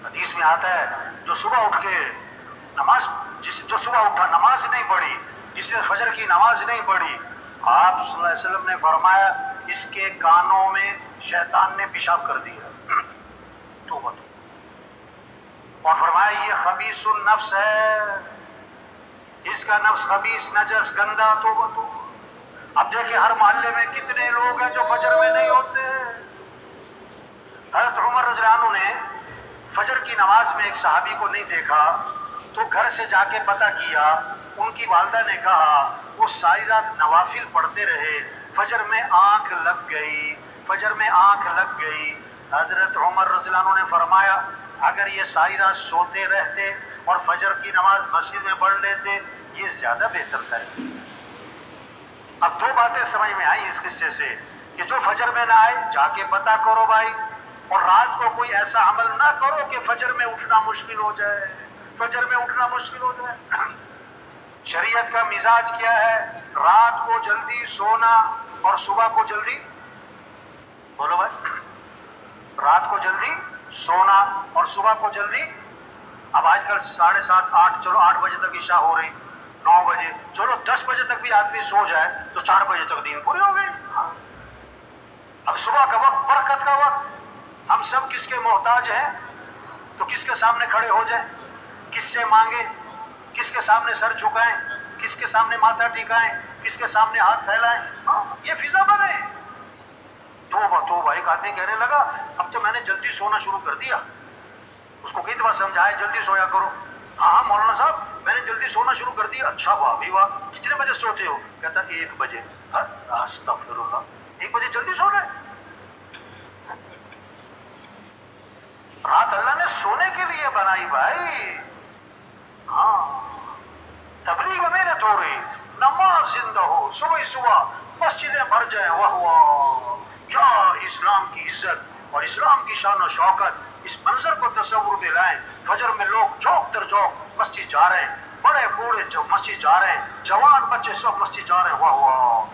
حدیث میں آتا ہے جو صبح اٹھ کے جو صبح اٹھا نماز نہیں پڑھی، جس نے فجر کی نماز نہیں پڑھی، آپ صلی اللہ علیہ وسلم نے فرمایا اس کے کانوں میں شیطان نے پیشاب کر دیا۔ توبہ اور فرمایا یہ خبیث النفس ہے، اس کا نفس خبیث نجس گندا۔ توبہ تو اب دیکھیں ہر محلے میں کتنے لوگ ہیں جو فجر میں نہیں ہوتے۔ حضرت عمر رضی اللہ عنہ نے فجر کی نماز میں ایک صحابی کو نہیں دیکھا تو گھر سے جا کے پتہ کیا، ان کی والدہ نے کہا وہ ساری رات نوافل پڑھتے رہے، فجر میں آنکھ لگ گئی، فجر میں آنکھ لگ گئی۔ حضرت عمر رضی اللہ عنہ نے فرمایا اگر یہ ساری رات سوتے رہتے اور فجر کی نماز مسجد میں پڑھ لیتے یہ زیادہ بہتر تھا۔ اب دو باتیں سمجھ میں آئی اس قصے سے کہ جو فجر میں نہ آئے جا کے پتہ کرو بھائی، اور رات کو کوئی ایسا عمل نہ کرو کہ فجر میں اٹھنا مشکل ہو جائے، فجر میں اٹھنا مشکل ہو جائے۔ شریعت کا مزاج کیا ہے؟ رات کو جلدی سونا اور صبح کو جلدی، بولو بھائی، رات کو جلدی سونا اور صبح کو جلدی۔ اب آج کل 7:30 8، چلو 8 بجے تک عشاء ہو رہی، 9 بجے، چلو 10 بجے تک بھی آدمی سو جائے تو 4 بجے تک نیند پوری ہو گئی۔ اب صبح کا وقت برکت کا وقت، ہم سب کس کے محتاج ہیں؟ تو کس کے سامنے کھڑے ہو جائیں، کس سے مانگیں، کس کے سامنے سر جھکائیں، کس کے سامنے ماتھا ٹکائیں، کس کے سامنے ہاتھ پھیلائیں؟ یہ فضا بنے۔ توبہ ایک آدمی کہنے لگا اب تو میں نے جلدی سونا شروع کر دیا، اس کو کئی دفعہ سمجھایا جلدی سویا کرو۔ ہاں مولانا صاحب میں نے جلدی سونا شروع کر دیا۔ اچھا واہ بھی واہ، کتنے بجے سوتے ہو؟ کہتا 1 بجے۔ استغفراللہ، 1 بجے جلدی سو رہے؟ رات اللہ نے سونے کے لیے بنائی بھائی۔ ہاں تبلیغ میں محنت ہو رہی، نماز زندہ ہو، صبح مسجدیں بھر جائیں، واہ واہ کیا اسلام کی عزت اور اسلام کی شان و شوکت۔ اس منظر کو تصور میں لائیں، فجر میں لوگ چوک در چوک مسجد جا رہے ہیں، بڑے بوڑھے مسجد جا رہے ہیں، جوان بچے سب مسجد جا رہے ہیں، واہ واہ